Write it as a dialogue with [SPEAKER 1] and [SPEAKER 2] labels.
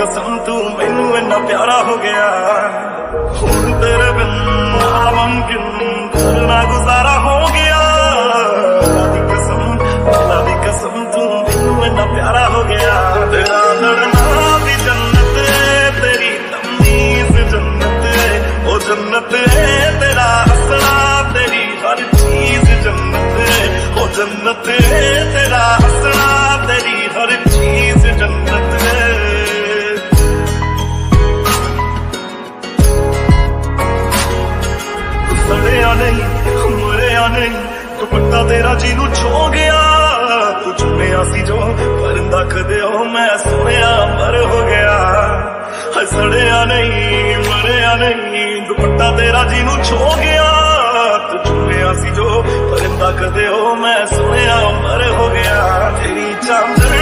[SPEAKER 1] कसम तू मैनू इन्ना प्यारा हो गया, हुण तेरे बिन नामुमकिन करना गुजारा हो गया। अल्लाह दी कसम तू मैनू इन्ना प्यारा हो गया। तेरा लड़ना भी जन्नत है, तेरी तमीज़ जन्नत है, ओ जन्नत है। तेरा हंसना तेरी हर चीज जन्नत है, ओ जन्नत है। तेरा हंसना तेरी हर चीज जन्नत है। सड़िया नहीं मरिया नहीं, दुपट्टा तेरा जीनू छो गया। तू चुनिया सी जो परिंदा कदे हो, मैं सुनिया मर हो गया। सड़िया नहीं मरिया नहीं, दुपट्टा तेरा जीनू छो गया। तू चुनिया सी जो परिंदा कदे हो, मैं सुनिया मर हो गया। तेरी चांदनी